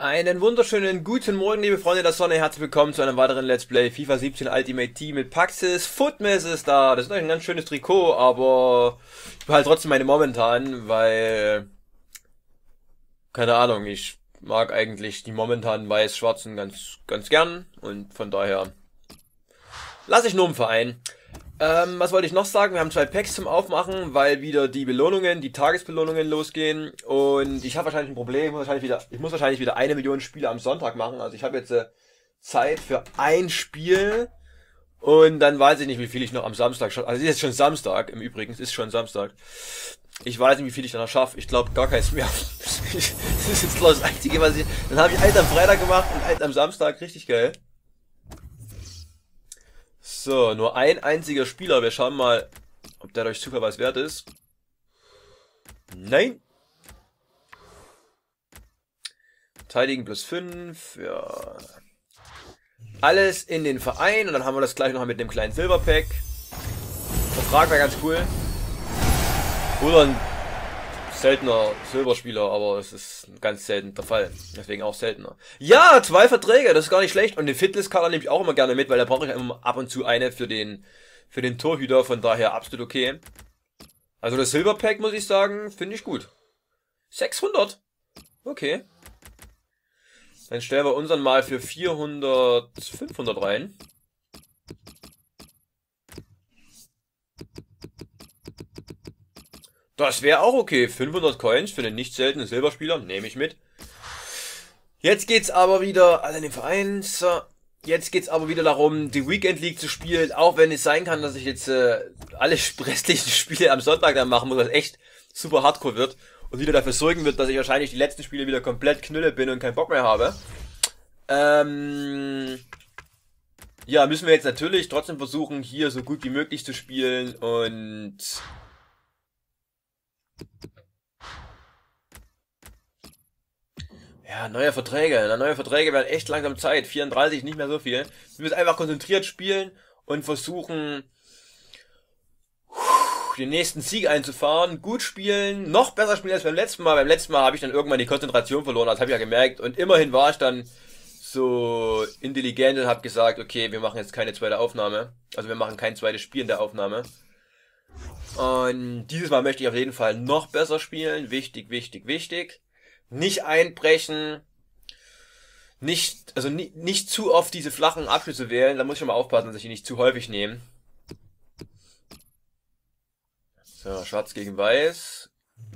Einen wunderschönen guten Morgen, liebe Freunde der Sonne. Herzlich willkommen zu einem weiteren Let's Play FIFA 17 Ultimate Team mit Paxis. Footmess ist da. Das ist eigentlich ein ganz schönes Trikot, aber ich behalte trotzdem meine momentan, weil, keine Ahnung, ich mag eigentlich die momentanen weiß-schwarzen ganz gern und von daher lasse ich nur im Verein. Was wollte ich noch sagen? Wir haben 2 Packs zum Aufmachen, weil wieder die Belohnungen, die Tagesbelohnungen losgehen. Und ich habe wahrscheinlich ein Problem. Ich muss wahrscheinlich wieder 1 Million Spiele am Sonntag machen. Also ich habe jetzt Zeit für ein Spiel. Und dann weiß ich nicht, wie viel ich noch am Samstag schaffe. Also es ist jetzt schon Samstag, im Übrigen. Es ist schon Samstag. Ich weiß nicht, wie viel ich danach schaffe. Ich glaube gar keins mehr. Das ist jetzt das Einzige, was ich... Dann habe ich eins am Freitag gemacht und eins am Samstag. Richtig geil. So, nur ein einziger Spieler. Wir schauen mal, ob der durch Zufall was wert ist. Nein. Verteidigen +5. Ja. Alles in den Verein. Und dann haben wir das gleich noch mit dem kleinen Silberpack. Vertrag wäre ganz cool. Oder ein seltener Silberspieler, aber es ist ganz selten der Fall. Deswegen auch seltener. Ja, 2 Verträge, das ist gar nicht schlecht. Und den Fitnesskader nehme ich auch immer gerne mit, weil da brauche ich immer ab und zu eine für den Torhüter. Von daher absolut okay. Also das Silberpack, muss ich sagen, finde ich gut. 600. Okay. Dann stellen wir unseren mal für 400, 500 rein. Das wäre auch okay. 500 Coins für einen nicht seltenen Silberspieler. Nehme ich mit. Jetzt geht's aber wieder, also in den Verein, so. Jetzt geht's aber wieder darum, die Weekend League zu spielen. Auch wenn es sein kann, dass ich jetzt alle restlichen Spiele am Sonntag dann machen muss, was echt super hardcore wird. Und wieder dafür sorgen wird, dass ich wahrscheinlich die letzten Spiele wieder komplett knülle bin und keinen Bock mehr habe. Ja, müssen wir jetzt natürlich trotzdem versuchen, hier so gut wie möglich zu spielen und... Ja, neue Verträge. Neue Verträge werden echt langsam Zeit. 34, nicht mehr so viel. Wir müssen einfach konzentriert spielen und versuchen, den nächsten Sieg einzufahren. Gut spielen, noch besser spielen als beim letzten Mal. Beim letzten Mal habe ich dann irgendwann die Konzentration verloren, das habe ich ja gemerkt. Und immerhin war ich dann so intelligent und habe gesagt, okay, wir machen jetzt keine zweite Aufnahme. Also wir machen kein zweites Spiel in der Aufnahme. Und dieses Mal möchte ich auf jeden Fall noch besser spielen. Wichtig, wichtig, wichtig. Nicht einbrechen, nicht zu oft diese flachen Abschlüsse wählen, da muss ich schon mal aufpassen, dass ich die nicht zu häufig nehme. So, schwarz gegen weiß.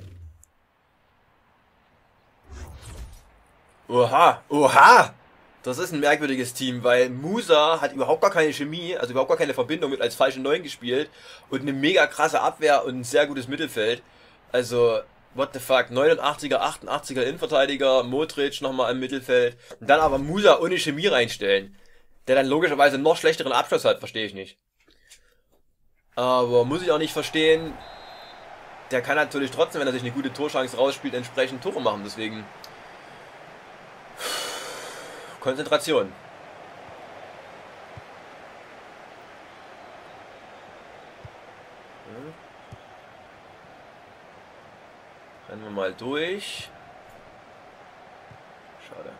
Oha, oha! Das ist ein merkwürdiges Team, weil Musa hat überhaupt gar keine Chemie, also überhaupt gar keine Verbindung, mit als falsche 9 gespielt und eine mega krasse Abwehr und ein sehr gutes Mittelfeld. Also... What the fuck, 89er, 88er Innenverteidiger, Modric nochmal im Mittelfeld. Und dann aber Musa ohne Chemie reinstellen. Der dann logischerweise noch schlechteren Abschluss hat, verstehe ich nicht. Aber muss ich auch nicht verstehen. Der kann natürlich trotzdem, wenn er sich eine gute Torchance rausspielt, entsprechend Tore machen. Deswegen Konzentration. Rennen wir mal durch. Schade.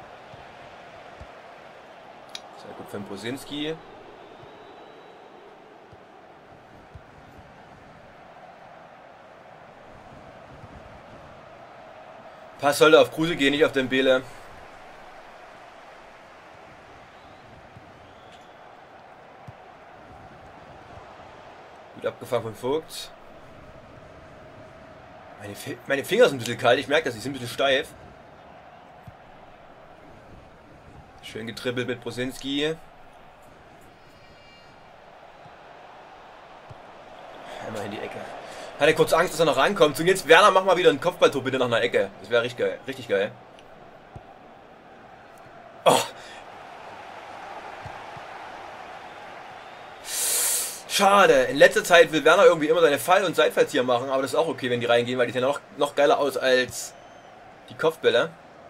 Sehr gut für den Brosinski. Pass sollte auf Kruse gehen, nicht auf Dembele. Gut abgefangen von Vogt. Meine Finger sind ein bisschen kalt, ich merke das, die sind ein bisschen steif. Schön getribbelt mit Brosinski. Einmal in die Ecke. Hatte kurz Angst, dass er noch rankommt. Und jetzt Werner, mach mal wieder ein Kopfballtor bitte nach einer Ecke. Das wäre richtig geil. Richtig geil. Oh. Schade. In letzter Zeit will Werner irgendwie immer seine Fall- und Seitfallzieher machen, aber das ist auch okay, wenn die reingehen, weil die sehen noch geiler aus als die Kopfbälle.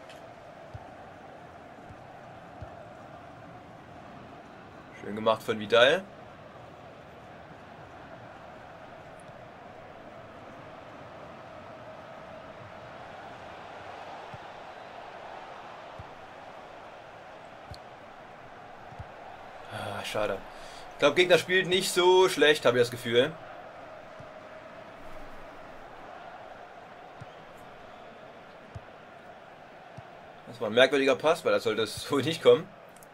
Schön gemacht von Vidal. schade. Ich glaube, Gegner spielt nicht so schlecht, habe ich das Gefühl. Das war ein merkwürdiger Pass, weil das sollte so nicht kommen.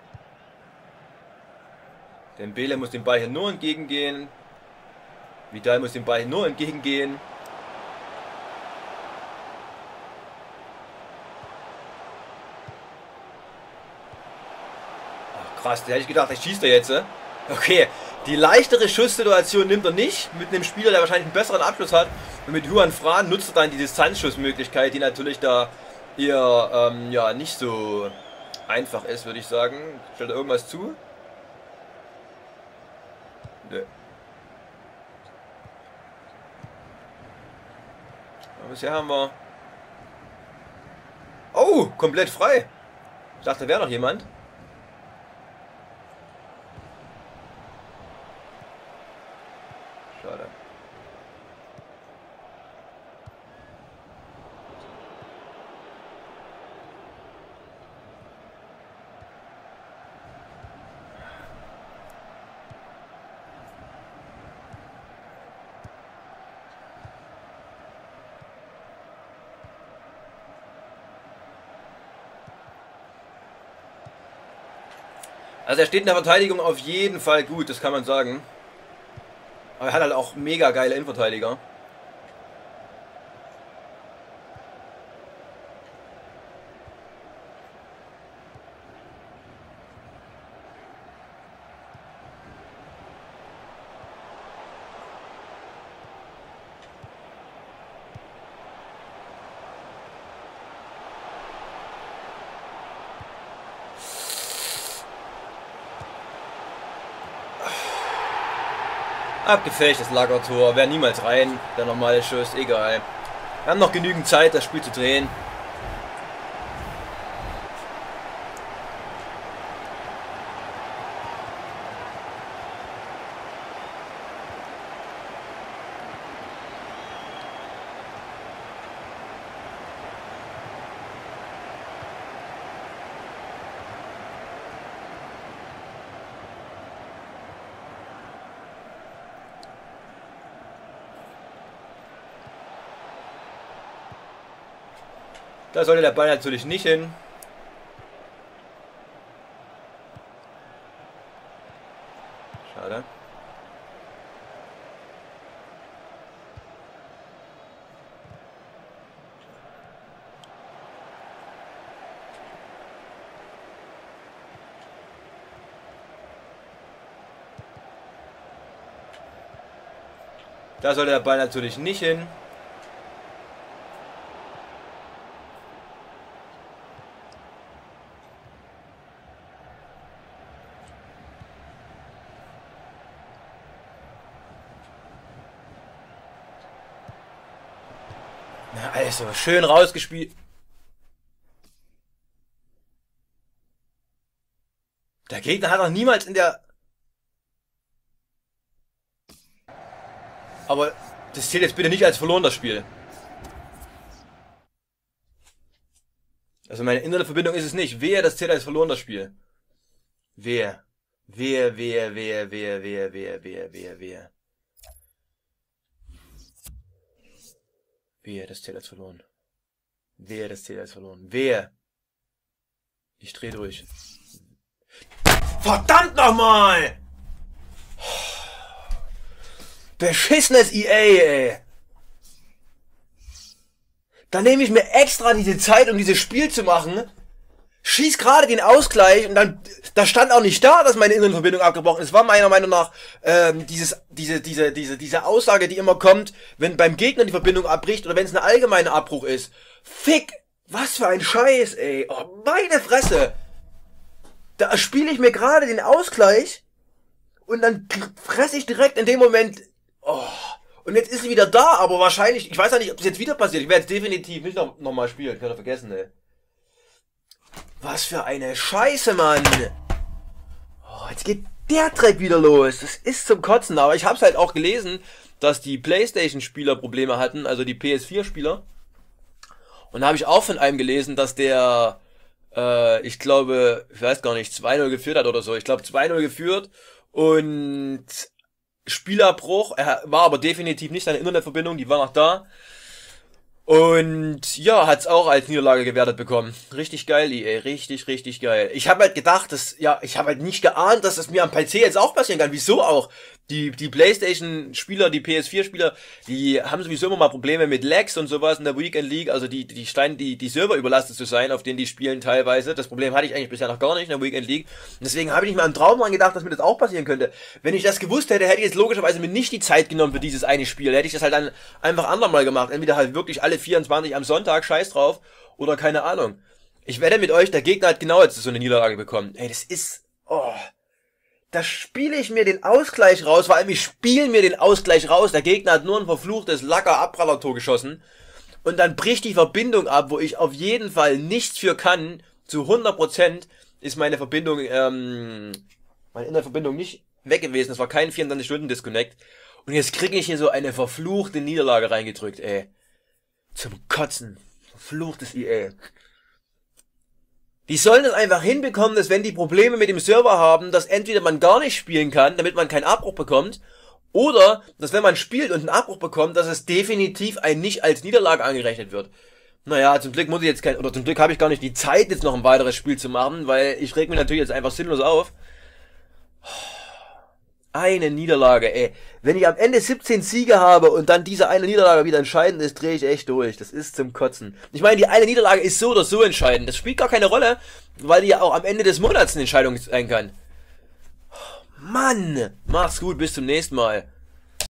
Dembele muss dem Ball hier nur entgegengehen. Vidal muss dem Ball hier nur entgegengehen. Ach krass, da hätte ich gedacht, ich schießt er jetzt. Okay, die leichtere Schusssituation nimmt er nicht. Mit einem Spieler, der wahrscheinlich einen besseren Abschluss hat. Und mit Juan Fran nutzt er dann die Distanzschussmöglichkeit, die natürlich da eher ja, nicht so einfach ist, würde ich sagen. Stellt er irgendwas zu? Nö. Aber bisher haben wir... Oh, komplett frei. Ich dachte, da wäre noch jemand. Schade. Also er steht in der Verteidigung auf jeden Fall gut, das kann man sagen. Aber er hat halt auch mega geile Innenverteidiger. Abgefälschtes Lagertor, wäre niemals rein. Der normale Schuss, egal. Wir haben noch genügend Zeit, das Spiel zu drehen. Da sollte der Ball natürlich nicht hin. Schade. Da sollte der Ball natürlich nicht hin. Also, schön rausgespielt. Der Gegner hat noch niemals in der... Aber das zählt jetzt bitte nicht als verloren, das Spiel. Also meine innere Verbindung ist es nicht. Wehe, das zählt als verloren, das Spiel. Wehe. Wehe, wehe, wehe, wehe, wehe, wehe, wehe, wehe, wehe. Wehe, das zählt als verloren. Wehe, das zählt als verloren. Wehe. Ich dreh durch. Verdammt nochmal! Beschissenes EA, ey. Da nehme ich mir extra diese Zeit, um dieses Spiel zu machen. Schieß gerade den Ausgleich und dann, da stand auch nicht da, dass meine innere Verbindung abgebrochen ist. War meiner Meinung nach diese Aussage, die immer kommt, wenn beim Gegner die Verbindung abbricht oder wenn es ein allgemeiner Abbruch ist. Fick! Was für ein Scheiß, ey. Oh, meine Fresse. Da spiele ich mir gerade den Ausgleich und dann fresse ich direkt in dem Moment... Oh, und jetzt ist sie wieder da, aber wahrscheinlich... Ich weiß ja nicht, ob das jetzt wieder passiert. Ich werde jetzt definitiv nicht noch mal spielen. Ich werde vergessen, ey. Was für eine Scheiße, Mann. Oh, jetzt geht der Dreck wieder los. Das ist zum Kotzen. Aber ich habe es halt auch gelesen, dass die PlayStation-Spieler Probleme hatten. Also die PS4-Spieler. Und da habe ich auch von einem gelesen, dass der Ich glaube, ich weiß gar nicht, 2-0 geführt hat oder so. Ich glaube 2-0 geführt und Spielabbruch. Er war aber definitiv nicht seine Internetverbindung, die war noch da. Und ja, hat's auch als Niederlage gewertet bekommen. Richtig geil, EA, richtig, richtig geil. Ich habe halt gedacht, ich habe halt nicht geahnt, dass es mir am PC jetzt auch passieren kann. Wieso auch? Die PlayStation-Spieler, die PS4-Spieler, die haben sowieso immer mal Probleme mit Lags und sowas in der Weekend League. Also die scheinen die Server überlastet zu sein, auf denen die spielen teilweise. Das Problem hatte ich eigentlich bisher noch gar nicht in der Weekend League. Und deswegen habe ich nicht mal im Traum dran gedacht, dass mir das auch passieren könnte. Wenn ich das gewusst hätte, hätte ich jetzt logischerweise mir nicht die Zeit genommen für dieses eine Spiel. Hätte ich das halt dann einfach andermal gemacht. Entweder halt wirklich alle 24 am Sonntag, scheiß drauf, oder keine Ahnung. Ich wette mit euch, der Gegner hat genau jetzt so eine Niederlage bekommen. Ey, das ist... Oh... Da spiele ich mir den Ausgleich raus, vor allem ich spiele mir den Ausgleich raus. Der Gegner hat nur ein verfluchtes Lacker-Abprallertor geschossen. Und dann bricht die Verbindung ab, wo ich auf jeden Fall nichts für kann. Zu 100% ist meine Verbindung, meine Internetverbindung nicht weg gewesen. Das war kein 24-Stunden-Disconnect. Und jetzt kriege ich hier so eine verfluchte Niederlage reingedrückt, ey. Zum Kotzen. Verfluchtes EA. Die sollen es einfach hinbekommen, dass wenn die Probleme mit dem Server haben, dass entweder man gar nicht spielen kann, damit man keinen Abbruch bekommt, oder dass wenn man spielt und einen Abbruch bekommt, dass es definitiv ein nicht als Niederlage angerechnet wird. Naja, zum Glück muss ich jetzt zum Glück habe ich gar nicht die Zeit, jetzt noch ein weiteres Spiel zu machen, weil ich reg mich natürlich jetzt einfach sinnlos auf. Eine Niederlage, ey. Wenn ich am Ende 17 Siege habe und dann diese eine Niederlage wieder entscheidend ist, drehe ich echt durch. Das ist zum Kotzen. Ich meine, die eine Niederlage ist so oder so entscheidend. Das spielt gar keine Rolle, weil die ja auch am Ende des Monats eine Entscheidung sein kann. Mann, mach's gut, bis zum nächsten Mal.